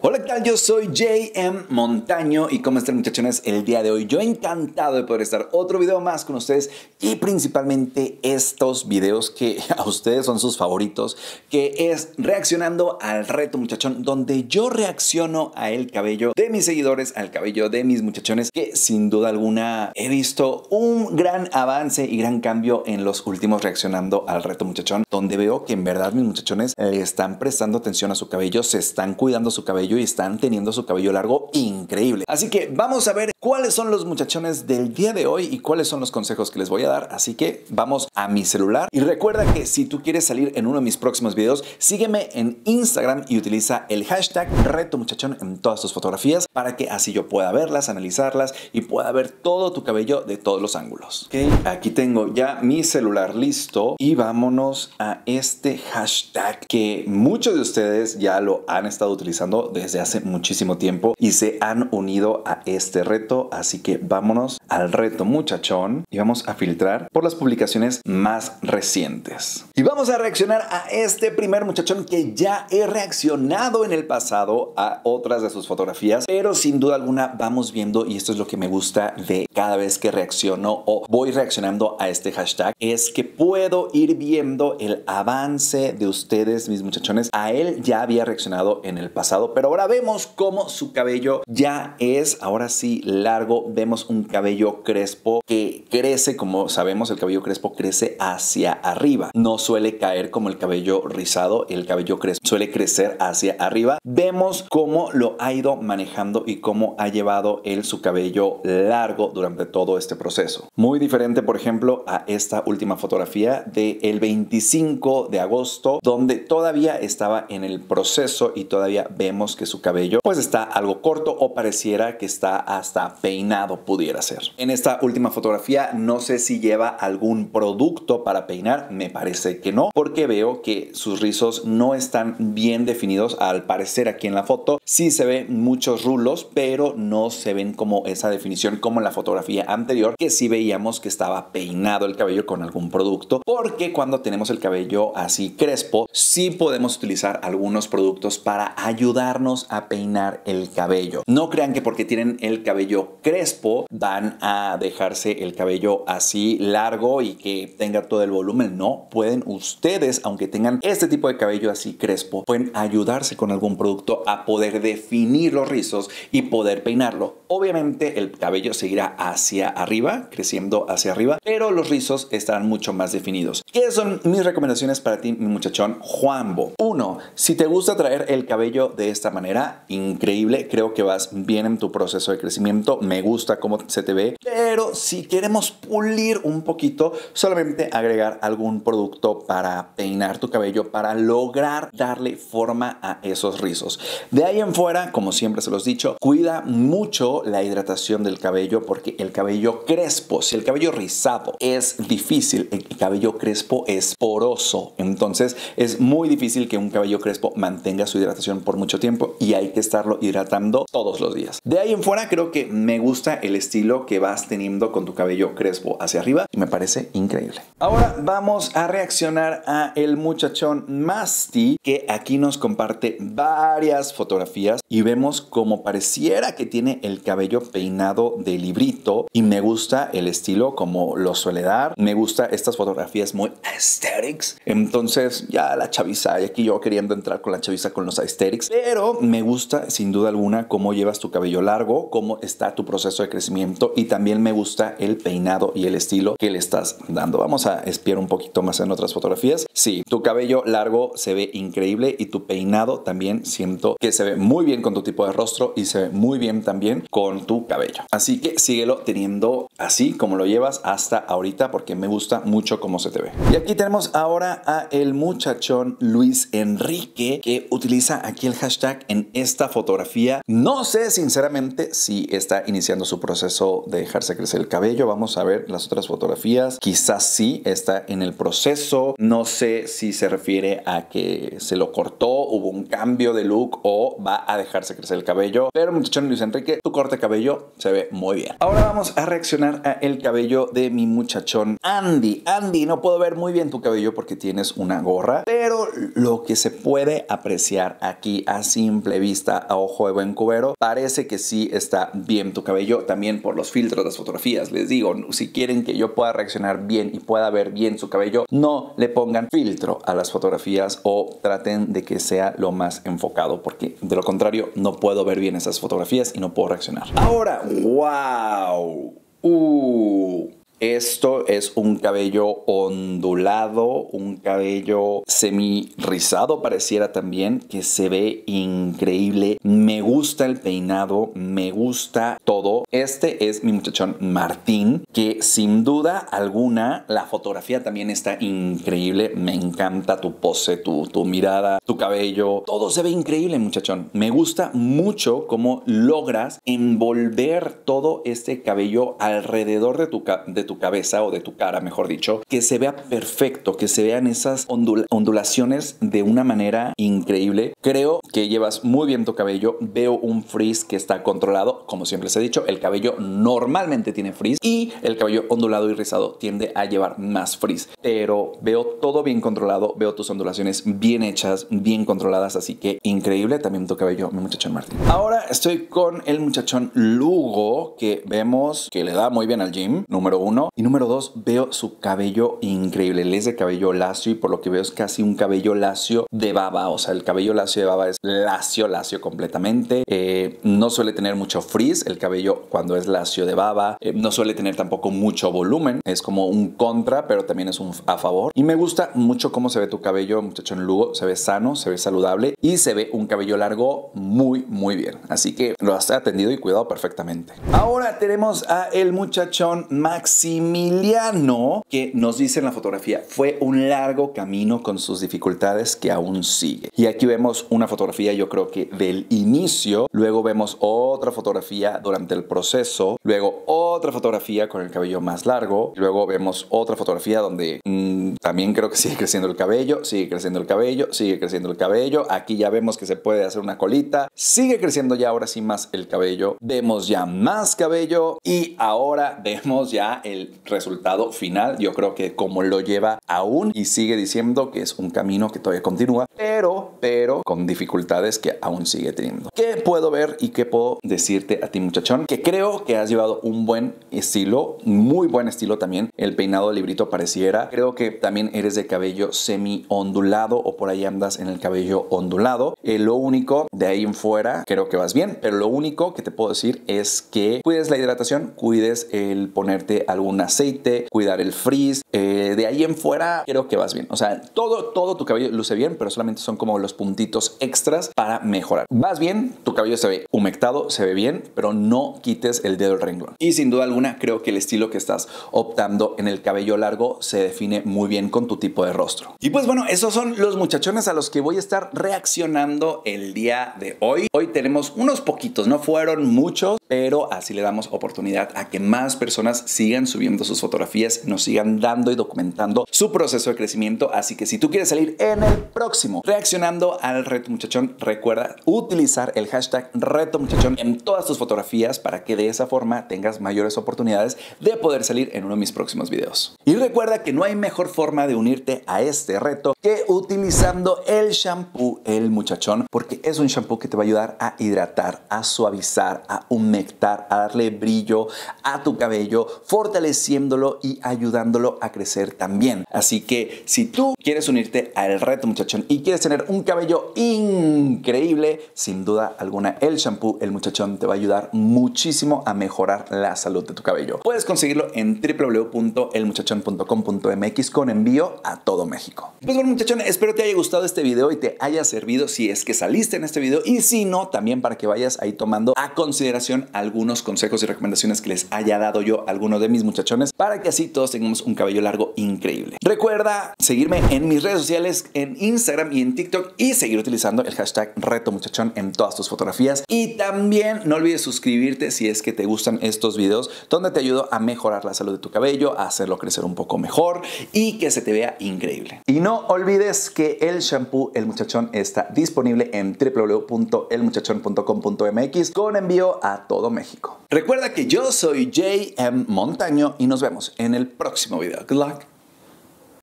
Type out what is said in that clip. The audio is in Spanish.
Hola, ¿qué tal? Yo soy JM Montaño y ¿cómo están, muchachones? El día de hoy yo encantado de poder estar otro video más con ustedes y principalmente estos videos que a ustedes son sus favoritos, que es reaccionando al reto, muchachón, donde yo reacciono a el cabello de mis seguidores, al cabello de mis muchachones, que sin duda alguna he visto un gran avance y gran cambio en los últimos reaccionando al reto, muchachón, donde veo que en verdad mis muchachones le están prestando atención a su cabello, se están cuidando su cabello y están teniendo su cabello largo increíble. Así que vamos a ver cuáles son los muchachones del día de hoy y cuáles son los consejos que les voy a dar. Así que vamos a mi celular y recuerda que si tú quieres salir en uno de mis próximos videos, sígueme en Instagram y utiliza el hashtag reto muchachón en todas tus fotografías para que así yo pueda verlas, analizarlas y pueda ver todo tu cabello de todos los ángulos. Ok, aquí tengo ya mi celular listo y vámonos a este hashtag que muchos de ustedes ya lo han estado utilizando desde hace muchísimo tiempo y se han unido a este reto. Así que vámonos al reto muchachón y vamos a filtrar por las publicaciones más recientes. Y vamos a reaccionar a este primer muchachón que ya he reaccionado en el pasado a otras de sus fotografías, pero sin duda alguna vamos viendo, y esto es lo que me gusta de cada vez que reacciono o voy reaccionando a este hashtag, es que puedo ir viendo el avance de ustedes, mis muchachones. A él ya había reaccionado en el pasado, pero ahora vemos cómo su cabello ya es, ahora sí, largo. Vemos un cabello crespo que crece, como sabemos, el cabello crespo crece hacia arriba. No suele caer como el cabello rizado, el cabello crespo suele crecer hacia arriba. Vemos cómo lo ha ido manejando y cómo ha llevado él su cabello largo durante todo este proceso. Muy diferente, por ejemplo, a esta última fotografía del 25 de agosto, donde todavía estaba en el proceso y todavía vemos que su cabello pues está algo corto o pareciera que está hasta peinado, pudiera ser. En esta última fotografía no sé si lleva algún producto para peinar, me parece que no, porque veo que sus rizos no están bien definidos. Al parecer aquí en la foto sí se ven muchos rulos, pero no se ven como esa definición como en la fotografía anterior, que sí veíamos que estaba peinado el cabello con algún producto, porque cuando tenemos el cabello así crespo sí podemos utilizar algunos productos para ayudarnos a peinar el cabello. No crean que porque tienen el cabello crespo van a dejarse el cabello así largo y que tenga todo el volumen. No, pueden ustedes, aunque tengan este tipo de cabello así crespo, pueden ayudarse con algún producto a poder definir los rizos y poder peinarlo. Obviamente el cabello seguirá hacia arriba, creciendo hacia arriba, pero los rizos estarán mucho más definidos. ¿Qué son mis recomendaciones para ti, mi muchachón Juanbo? 1. Si te gusta traer el cabello de esta manera, increíble, creo que vas bien en tu proceso de crecimiento, me gusta cómo se te ve, pero si queremos pulir un poquito, solamente agregar algún producto para peinar tu cabello, para lograr darle forma a esos rizos. De ahí en fuera, como siempre se los he dicho, cuida mucho la hidratación del cabello, porque el cabello crespo, si el cabello rizado es difícil, el cabello crespo es poroso, entonces es muy difícil que un cabello crespo mantenga su hidratación por mucho tiempo y hay que estarlo hidratando todos los días. De ahí en fuera creo que me gusta el estilo que vas teniendo con tu cabello crespo hacia arriba y me parece increíble. Ahora vamos a reaccionar a el muchachón Masti, que aquí nos comparte varias fotografías y vemos como pareciera que tiene el cabello peinado de librito y me gusta el estilo como lo suele dar. Me gusta estas fotografías muy aesthetics. Entonces ya la chaviza, y aquí yo queriendo entrar con la chaviza con los aesthetics, pero me gusta sin duda alguna cómo llevas tu cabello largo, cómo está tu proceso de crecimiento y también me gusta el peinado y el estilo que le estás dando. Vamos a espiar un poquito más en otras fotografías. Sí, tu cabello largo se ve increíble y tu peinado también siento que se ve muy bien con tu tipo de rostro y se ve muy bien también con tu cabello. Así que síguelo teniendo así como lo llevas hasta ahorita porque me gusta mucho cómo se te ve. Y aquí tenemos ahora a el muchachón Luis Enrique, que utiliza aquí el hashtag en esta fotografía. No sé sinceramente si está iniciando su proceso de dejarse crecer el cabello. Vamos a ver las otras fotografías. Quizás sí está en el proceso. No sé si se refiere a que se lo cortó, hubo un cambio de look o va a dejarse crecer el cabello. Pero muchachón Luis Enrique, tu corte de cabello se ve muy bien. Ahora vamos a reaccionar a el cabello de mi muchachón Andy. Andy, no puedo ver muy bien tu cabello porque tienes una gorra, pero lo que se puede apreciar aquí a simple vista, a ojo de buen cubero, parece que sí está bien tu cabello. También por los filtros de las fotografías. Les digo, si quieren que yo pueda reaccionar bien y pueda ver bien su cabello, no le pongan filtro a las fotografías o traten de que sea lo más enfocado, porque de lo contrario no puedo ver bien esas fotografías y no puedo reaccionar. Ahora, wow. Esto es un cabello ondulado, un cabello semi rizado pareciera también, que se ve increíble. Me gusta el peinado, me gusta todo. Este es mi muchachón Martín, que sin duda alguna la fotografía también está increíble. Me encanta tu pose, tu mirada, tu cabello. Todo se ve increíble, muchachón. Me gusta mucho cómo logras envolver todo este cabello alrededor de tu cabeza o de tu cara, mejor dicho, que se vea perfecto, que se vean esas ondulaciones de una manera increíble. Creo que llevas muy bien tu cabello. Veo un frizz que está controlado. Como siempre les he dicho, el cabello normalmente tiene frizz y el cabello ondulado y rizado tiende a llevar más frizz, pero veo todo bien controlado. Veo tus ondulaciones bien hechas, bien controladas, así que increíble también tu cabello, mi muchachón Martín. Ahora estoy con el muchachón Lugo, que vemos que le da muy bien al gym, número 1. Y número 2, veo su cabello increíble. Él es de cabello lacio y por lo que veo es casi un cabello lacio de baba. O sea, el cabello lacio de baba es lacio completamente. No suele tener mucho frizz el cabello cuando es lacio de baba. No suele tener tampoco mucho volumen. Es como un contra, pero también es un a favor. Y me gusta mucho cómo se ve tu cabello, muchachón Lugo. Se ve sano, se ve saludable y se ve un cabello largo muy, muy bien. Así que lo has atendido y cuidado perfectamente. Ahora tenemos a el muchachón Maximiliano, que nos dice en la fotografía: fue un largo camino con sus dificultades que aún sigue. Y aquí vemos una fotografía, yo creo que del inicio, luego vemos otra fotografía durante el proceso, luego otra fotografía con el cabello más largo, luego vemos otra fotografía donde también creo que sigue creciendo el cabello, sigue creciendo el cabello, sigue creciendo el cabello. Aquí ya vemos que se puede hacer una colita, sigue creciendo ya ahora sí más el cabello, vemos ya más cabello y ahora vemos ya el resultado final. Yo creo que como lo lleva aún y sigue diciendo que es un camino que todavía continúa, pero con dificultades que aún sigue teniendo. ¿Qué puedo ver y qué puedo decirte a ti, muchachón? Que creo que has llevado un buen estilo, muy buen estilo también. El peinado de librito pareciera. Creo que también eres de cabello semi ondulado o por ahí andas en el cabello ondulado. Lo único de ahí en fuera, creo que vas bien, pero lo único que te puedo decir es que cuides la hidratación, cuides el ponerte algún aceite, cuidar el frizz. De ahí en fuera creo que vas bien. O sea, todo tu cabello luce bien, pero solamente son como los puntitos extras para mejorar. Vas bien, tu cabello se ve humectado, se ve bien, pero no quites el dedo del renglón. Y sin duda alguna creo que el estilo que estás optando en el cabello largo se define muy bien con tu tipo de rostro. Y pues bueno, esos son los muchachones a los que voy a estar reaccionando el día de hoy. Hoy tenemos unos poquitos, no fueron muchos, pero así le damos oportunidad a que más personas sigan subiendo sus fotografías, nos sigan dando y documentando su proceso de crecimiento. Así que si tú quieres salir en el próximo reaccionando al reto muchachón, recuerda utilizar el hashtag reto muchachón en todas tus fotografías para que de esa forma tengas mayores oportunidades de poder salir en uno de mis próximos videos. Y recuerda que no hay mejor forma de unirte a este reto que utilizando el shampoo El Muchachón, porque es un shampoo que te va a ayudar a hidratar, a suavizar, a humectar, a darle brillo a tu cabello, fortaleciéndolo y ayudándolo a crecer también. Así que si tú quieres unirte al reto muchachón y quieres tener un cabello increíble, sin duda alguna el shampoo El Muchachón te va a ayudar muchísimo a mejorar la salud de tu cabello. Puedes conseguirlo en www.elmuchachon.com.mx con envío a todo México. Pues bueno, muchachón, espero te haya gustado este video y te haya servido si es que saliste en este video, y si no, también para que vayas ahí tomando a consideración algunos consejos y recomendaciones que les haya dado yo a algunos de mis muchachones, para que así todos tengamos un cabello largo increíble. Recuerda seguirme en mis redes sociales, en Instagram y en TikTok, y seguir utilizando el hashtag Reto Muchachón en todas tus fotografías. Y también no olvides suscribirte si es que te gustan estos videos, donde te ayudo a mejorar la salud de tu cabello, a hacerlo crecer un poco mejor y que se te vea increíble. Y no olvides que el shampoo El Muchachón está disponible en www.elmuchachon.com.mx con envío a todo México. Recuerda que yo soy JM Montaño y nos vemos en el próximo video. Good luck.